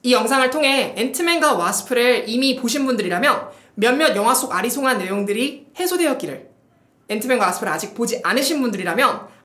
이 영상을 통해 앤트맨과 와스프를 이미 보신 분들이라면 몇몇 영화 속 아리송한 내용들이 해소되었기를, 앤트맨과 와스프를 아직 보지 않으신 분들이라면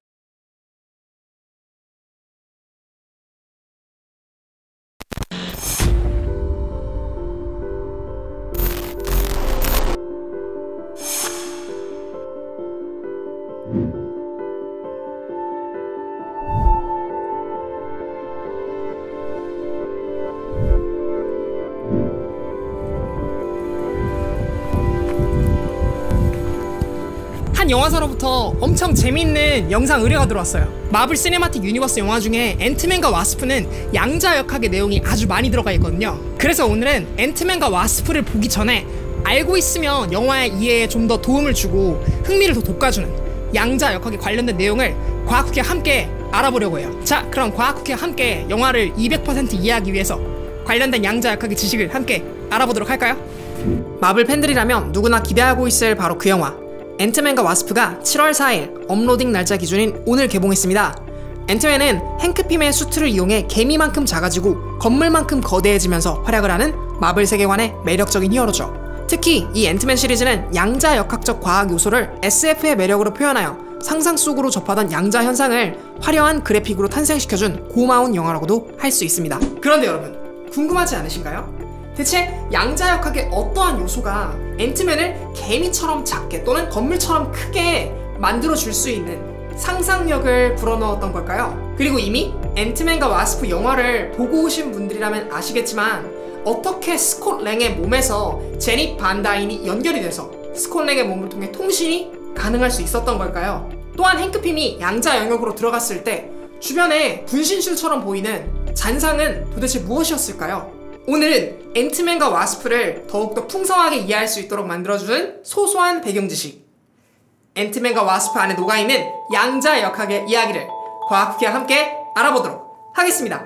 한 영화사로부터 엄청 재밌는 영상 의뢰가 들어왔어요. 마블 시네마틱 유니버스 영화 중에 앤트맨과 와스프는 양자역학의 내용이 아주 많이 들어가 있거든요. 그래서 오늘은 앤트맨과 와스프를 보기 전에 알고 있으면 영화의 이해에 좀 더 도움을 주고 흥미를 더 돋궈주는 양자역학에 관련된 내용을 과학쿠키와 함께 알아보려고 해요. 자, 그럼 과학쿠키와 함께 영화를 200% 이해하기 위해서 관련된 양자역학의 지식을 함께 알아보도록 할까요? 마블 팬들이라면 누구나 기대하고 있을 바로 그 영화, 앤트맨과 와스프가 7월 4일 업로딩 날짜 기준인 오늘 개봉했습니다. 앤트맨은 행크 핌의 수트를 이용해 개미만큼 작아지고 건물만큼 거대해지면서 활약을 하는 마블 세계관의 매력적인 히어로죠. 특히 이 앤트맨 시리즈는 양자역학적 과학 요소를 SF의 매력으로 표현하여 상상 속으로 접하던 양자 현상을 화려한 그래픽으로 탄생시켜준 고마운 영화라고도 할 수 있습니다. 그런데 여러분, 궁금하지 않으신가요? 대체 양자역학의 어떠한 요소가 앤트맨을 개미처럼 작게 또는 건물처럼 크게 만들어줄 수 있는 상상력을 불어넣었던 걸까요? 그리고 이미 앤트맨과 와스프 영화를 보고 오신 분들이라면 아시겠지만 어떻게 스콧 랭의 몸에서 제닛 반 다인이 연결이 돼서 스콧 랭의 몸을 통해 통신이 가능할 수 있었던 걸까요? 또한 행크 핌이 양자 영역으로 들어갔을 때 주변에 분신술처럼 보이는 잔상은 도대체 무엇이었을까요? 오늘은 앤트맨과 와스프를 더욱더 풍성하게 이해할 수 있도록 만들어주는 소소한 배경 지식, 앤트맨과 와스프 안에 녹아있는 양자역학의 이야기를 과학쿠키와 함께 알아보도록 하겠습니다.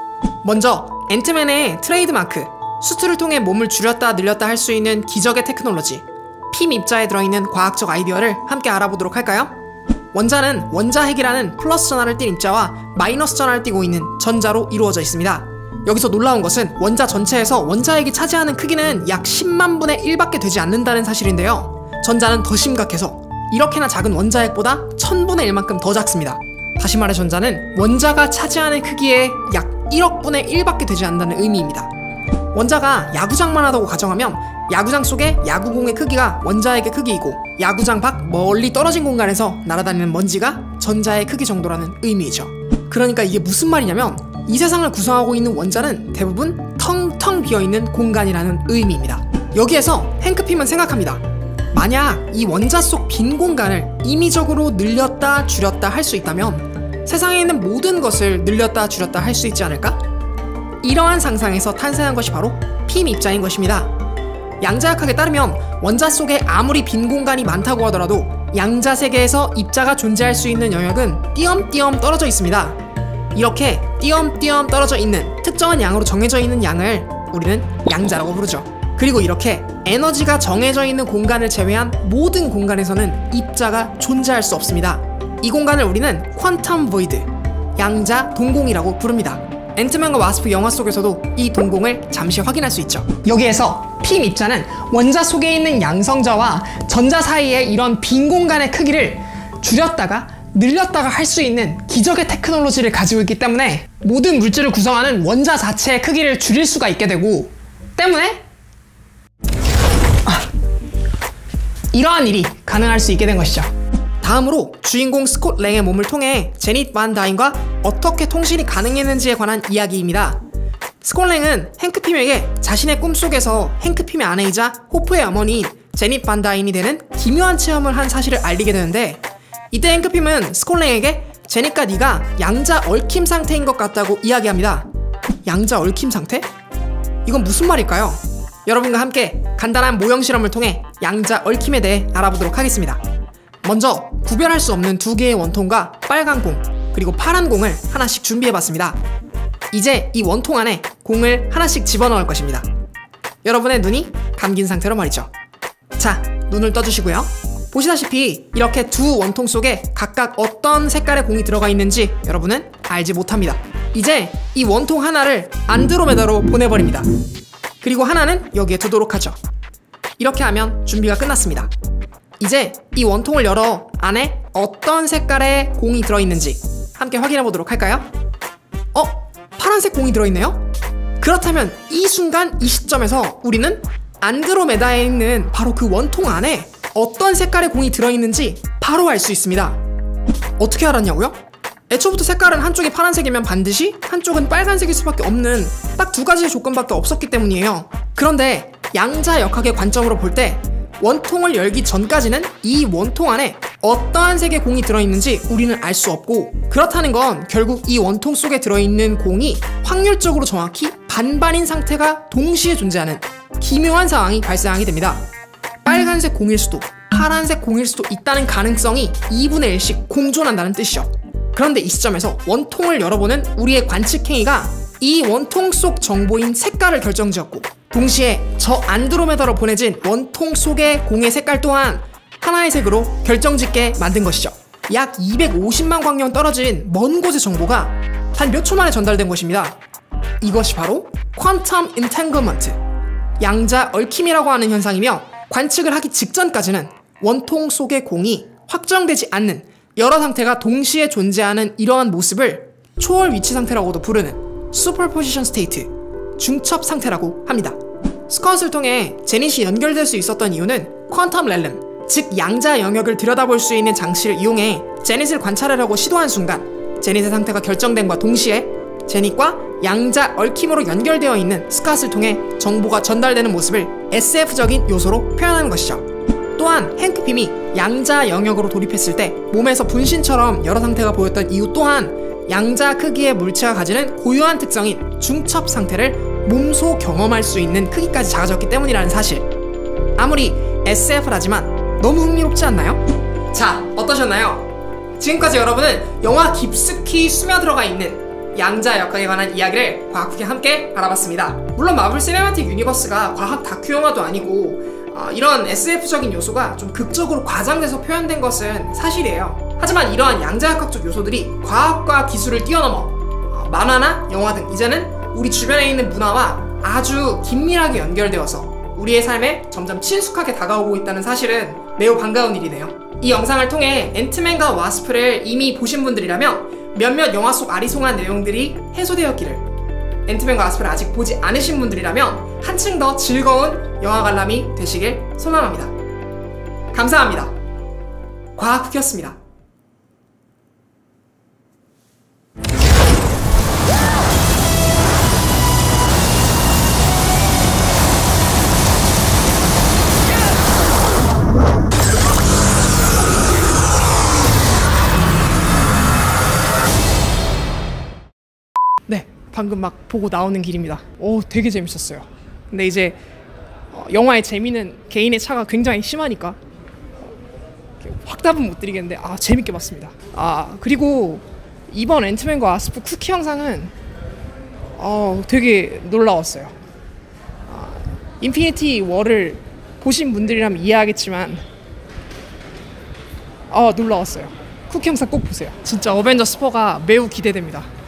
먼저 앤트맨의 트레이드마크, 수트를 통해 몸을 줄였다 늘렸다 할 수 있는 기적의 테크놀로지, 핌 입자에 들어있는 과학적 아이디어를 함께 알아보도록 할까요? 원자는 원자핵이라는 플러스 전하를 띤 입자와 마이너스 전하를 띠고 있는 전자로 이루어져 있습니다. 여기서 놀라운 것은 원자 전체에서 원자핵이 차지하는 크기는 약 10만 분의 1밖에 되지 않는다는 사실인데요. 전자는 더 심각해서 이렇게나 작은 원자핵보다 1000분의 1만큼 더 작습니다. 다시 말해 전자는 원자가 차지하는 크기의 약 1억 분의 1밖에 되지 않는다는 의미입니다. 원자가 야구장만 하다고 가정하면 야구장 속의 야구공의 크기가 원자핵의 크기이고 야구장 밖 멀리 떨어진 공간에서 날아다니는 먼지가 전자의 크기 정도라는 의미이죠. 그러니까 이게 무슨 말이냐면 이 세상을 구성하고 있는 원자는 대부분 텅텅 비어있는 공간이라는 의미입니다. 여기에서 행크 핌은 생각합니다. 만약 이 원자 속 빈 공간을 임의적으로 늘렸다 줄였다 할 수 있다면 세상에 있는 모든 것을 늘렸다 줄였다 할 수 있지 않을까? 이러한 상상에서 탄생한 것이 바로 핌 입자인 것입니다. 양자역학에 따르면 원자 속에 아무리 빈 공간이 많다고 하더라도 양자 세계에서 입자가 존재할 수 있는 영역은 띄엄띄엄 떨어져 있습니다. 이렇게 띄엄띄엄 떨어져 있는 특정한 양으로 정해져 있는 양을 우리는 양자라고 부르죠. 그리고 이렇게 에너지가 정해져 있는 공간을 제외한 모든 공간에서는 입자가 존재할 수 없습니다. 이 공간을 우리는 퀀텀 보이드, 양자 동공이라고 부릅니다. 앤트맨과 와스프 영화 속에서도 이 동공을 잠시 확인할 수 있죠. 여기에서 핌 입자는 원자 속에 있는 양성자와 전자 사이의 이런 빈 공간의 크기를 줄였다가 늘렸다가 할 수 있는 기적의 테크놀로지를 가지고 있기 때문에 모든 물질을 구성하는 원자 자체의 크기를 줄일 수가 있게 되고 때문에 이러한 일이 가능할 수 있게 된 것이죠. 다음으로 주인공 스콧 랭의 몸을 통해 제닛 반 다인과 어떻게 통신이 가능했는지에 관한 이야기입니다. 스콧 랭은 행크 핌에게 자신의 꿈속에서 행크 핌의 아내이자 호프의 어머니인 제닛 반 다인이 되는 기묘한 체험을 한 사실을 알리게 되는데 이때 행크 핌은 스콧 랭에게 제닛과 네가 양자 얽힘 상태인 것 같다고 이야기합니다. 양자 얽힘 상태? 이건 무슨 말일까요? 여러분과 함께 간단한 모형 실험을 통해 양자 얽힘에 대해 알아보도록 하겠습니다. 먼저 구별할 수 없는 두 개의 원통과 빨간 공 그리고 파란 공을 하나씩 준비해봤습니다. 이제 이 원통 안에 공을 하나씩 집어넣을 것입니다. 여러분의 눈이 감긴 상태로 말이죠. 자, 눈을 떠주시고요. 보시다시피 이렇게 두 원통 속에 각각 어떤 색깔의 공이 들어가 있는지 여러분은 알지 못합니다. 이제 이 원통 하나를 안드로메다로 보내버립니다. 그리고 하나는 여기에 두도록 하죠. 이렇게 하면 준비가 끝났습니다. 이제 이 원통을 열어 안에 어떤 색깔의 공이 들어있는지 함께 확인해 보도록 할까요? 파란색 공이 들어있네요? 그렇다면 이 순간 이 시점에서 우리는 안드로메다에 있는 바로 그 원통 안에 어떤 색깔의 공이 들어있는지 바로 알 수 있습니다. 어떻게 알았냐고요? 애초부터 색깔은 한쪽이 파란색이면 반드시 한쪽은 빨간색일 수밖에 없는 딱 두 가지의 조건밖에 없었기 때문이에요. 그런데 양자역학의 관점으로 볼 때 원통을 열기 전까지는 이 원통 안에 어떠한 색의 공이 들어있는지 우리는 알 수 없고, 그렇다는 건 결국 이 원통 속에 들어있는 공이 확률적으로 정확히 반반인 상태가 동시에 존재하는 기묘한 상황이 발생하게 됩니다. 빨간색 공일 수도 파란색 공일 수도 있다는 가능성이 2분의 1씩 공존한다는 뜻이죠. 그런데 이 시점에서 원통을 열어보는 우리의 관측행위가 이 원통 속 정보인 색깔을 결정지었고, 동시에 저 안드로메다로 보내진 원통 속의 공의 색깔 또한 하나의 색으로 결정짓게 만든 것이죠. 약 250만 광년 떨어진 먼 곳의 정보가 단 몇 초 만에 전달된 것입니다. 이것이 바로 퀀텀 인탱글먼트, 양자 얽힘이라고 하는 현상이며, 관측을 하기 직전까지는 원통 속의 공이 확정되지 않는 여러 상태가 동시에 존재하는 이러한 모습을 초월 위치 상태라고도 부르는 슈퍼포지션 스테이트, 중첩 상태라고 합니다. 스컷을 통해 제닛이 연결될 수 있었던 이유는 퀀텀 렐름, 즉 양자 영역을 들여다볼 수 있는 장치를 이용해 제닛을 관찰하려고 시도한 순간 제닛의 상태가 결정된과 동시에 제닛과 양자 얽힘으로 연결되어 있는 스컷을 통해 정보가 전달되는 모습을 SF적인 요소로 표현하는 것이죠. 또한 행크 핌이 양자 영역으로 돌입했을 때 몸에서 분신처럼 여러 상태가 보였던 이유 또한 양자 크기의 물체가 가지는 고유한 특성인 중첩 상태를 몸소 경험할 수 있는 크기까지 작아졌기 때문이라는 사실. 아무리 SF라지만 너무 흥미롭지 않나요? 자, 어떠셨나요? 지금까지 여러분은 영화 깊숙이 스며들어가 있는 양자역학에 관한 이야기를 과학 후기 함께 알아봤습니다. 물론 마블 시네마틱 유니버스가 과학 다큐 영화도 아니고 이런 SF적인 요소가 좀 극적으로 과장돼서 표현된 것은 사실이에요. 하지만 이러한 양자역학적 요소들이 과학과 기술을 뛰어넘어 만화나 영화 등 이제는 우리 주변에 있는 문화와 아주 긴밀하게 연결되어서 우리의 삶에 점점 친숙하게 다가오고 있다는 사실은 매우 반가운 일이네요. 이 영상을 통해 앤트맨과 와스프를 이미 보신 분들이라면 몇몇 영화 속 아리송한 내용들이 해소되었기를, 앤트맨과 와스프를 아직 보지 않으신 분들이라면 한층 더 즐거운 영화 관람이 되시길 소망합니다. 감사합니다. 과학 후기였습니다. 네, 방금 막 보고 나오는 길입니다. 오, 되게 재밌었어요. 근데 이제 영화의 재미는 개인의 차가 굉장히 심하니까 확답은 못 드리겠는데 재밌게 봤습니다. 그리고 이번 앤트맨과 와스프 쿠키 영상은 되게 놀라웠어요. 인피니티 워를 보신 분들이라면 이해하겠지만 놀라웠어요. 쿠키 영상 꼭 보세요. 진짜 어벤져스 4가 매우 기대됩니다.